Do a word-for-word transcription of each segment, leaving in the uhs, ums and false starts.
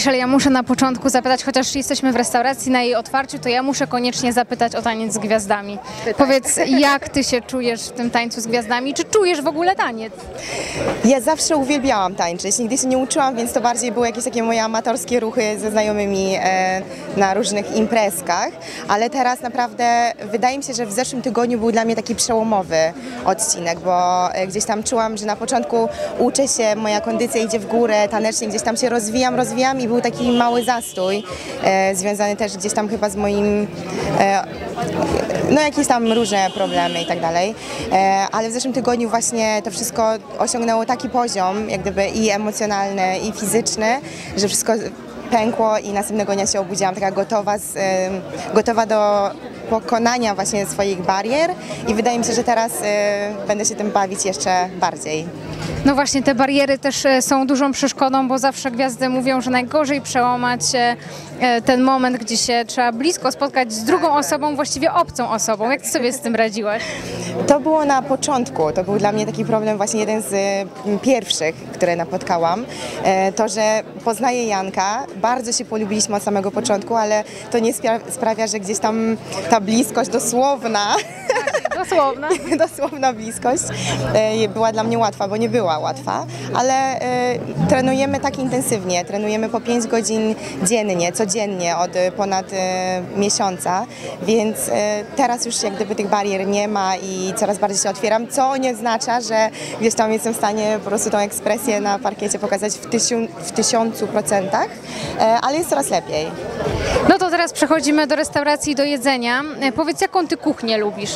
Michelle, ja muszę na początku zapytać, chociaż jesteśmy w restauracji na jej otwarciu, to ja muszę koniecznie zapytać o taniec z gwiazdami. Pytaj. Powiedz, jak ty się czujesz w tym tańcu z gwiazdami? Czy czujesz w ogóle taniec? Ja zawsze uwielbiałam tańczyć, nigdy się nie uczyłam, więc to bardziej były jakieś takie moje amatorskie ruchy ze znajomymi e, na różnych imprezkach, ale teraz naprawdę wydaje mi się, że w zeszłym tygodniu był dla mnie taki przełomowy odcinek, bo e, gdzieś tam czułam, że na początku uczę się, moja kondycja idzie w górę, tanecznie gdzieś tam się rozwijam, rozwijam i był taki mały zastój, e, związany też gdzieś tam chyba z moim, e, no jakieś tam różne problemy i tak dalej, e, ale w zeszłym tygodniu właśnie to wszystko osiągnęło taki poziom, jak gdyby i emocjonalny, i fizyczny, że wszystko pękło i następnego dnia się obudziłam taka gotowa, z, e, gotowa do pokonania właśnie swoich barier i wydaje mi się, że teraz e, będę się tym bawić jeszcze bardziej. No właśnie, te bariery też są dużą przeszkodą, bo zawsze gwiazdy mówią, że najgorzej przełamać ten moment, gdzie się trzeba blisko spotkać z drugą osobą, właściwie obcą osobą. Jak ty sobie z tym radziłaś? To było na początku, to był dla mnie taki problem, właśnie jeden z pierwszych, które napotkałam. To, że poznaję Janka, bardzo się polubiliśmy od samego początku, ale to nie sprawia, że gdzieś tam ta bliskość dosłowna, Dosłowna. dosłowna bliskość była dla mnie łatwa, bo nie była łatwa, ale e, trenujemy tak intensywnie, trenujemy po pięć godzin dziennie, codziennie od ponad e, miesiąca, więc e, teraz już jak gdyby tych barier nie ma i coraz bardziej się otwieram, co nie oznacza, że gdzieś tam jestem w stanie po prostu tą ekspresję na parkiecie pokazać w, tysiu, w tysiącu procentach, e, ale jest coraz lepiej. No to teraz przechodzimy do restauracji, do jedzenia. Powiedz, jaką ty kuchnię lubisz?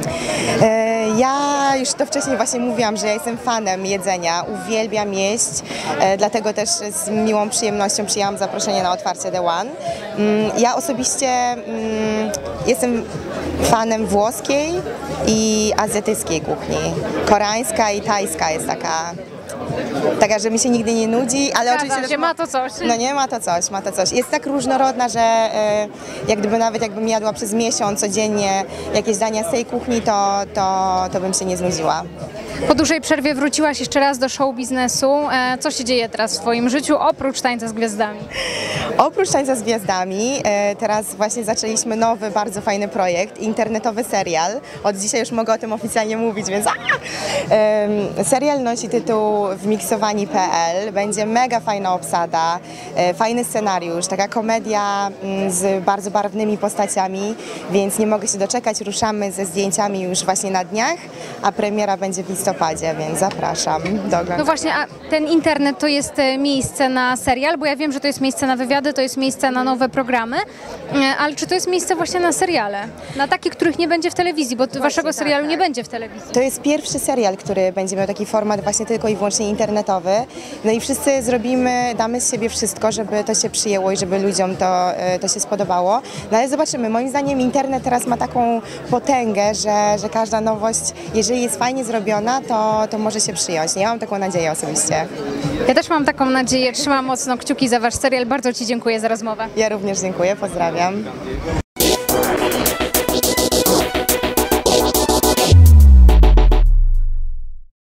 Ja już to wcześniej właśnie mówiłam, że ja jestem fanem jedzenia, uwielbiam jeść, dlatego też z miłą przyjemnością przyjęłam zaproszenie na otwarcie The One. Ja osobiście jestem fanem włoskiej i azjatyckiej kuchni. Koreańska i tajska jest taka... Taka, że mi się nigdy nie nudzi, ale Zgadzam oczywiście... się, ma to coś. No nie, ma to coś, ma to coś. Jest tak różnorodna, że e, jak gdyby nawet jakbym jadła przez miesiąc codziennie jakieś dania z tej kuchni, to, to, to bym się nie znudziła. Po dużej przerwie wróciłaś jeszcze raz do show biznesu. E, co się dzieje teraz w twoim życiu, oprócz tańca z gwiazdami? Oprócz tańca z gwiazdami, e, teraz właśnie zaczęliśmy nowy, bardzo fajny projekt, internetowy serial. Od dzisiaj już mogę o tym oficjalnie mówić, więc... E, serial nosi tytuł Wmiksowani kropka pe el. Będzie mega fajna obsada, e, fajny scenariusz, taka komedia m, z bardzo barwnymi postaciami, więc nie mogę się doczekać. Ruszamy ze zdjęciami już właśnie na dniach, a premiera będzie w listopadzie, więc zapraszam do oglądania. No właśnie, a ten internet to jest miejsce na serial, bo ja wiem, że to jest miejsce na wywiady, to jest miejsce na nowe programy, ale czy to jest miejsce właśnie na seriale? Na takie, których nie będzie w telewizji, bo właśnie, waszego serialu tak, nie będzie w telewizji. To jest pierwszy serial, który będzie miał taki format właśnie tylko i wyłącznie internetowy. No i wszyscy zrobimy, damy z siebie wszystko, żeby to się przyjęło i żeby ludziom to, to się spodobało. No ale zobaczymy, moim zdaniem internet teraz ma taką potęgę, że, że każda nowość, jeżeli jest fajnie zrobiona, to, to może się przyjąć. Ja mam taką nadzieję osobiście. Ja też mam taką nadzieję, trzymam mocno kciuki za wasz serial. Bardzo ci dziękuję za rozmowę. Ja również dziękuję, pozdrawiam.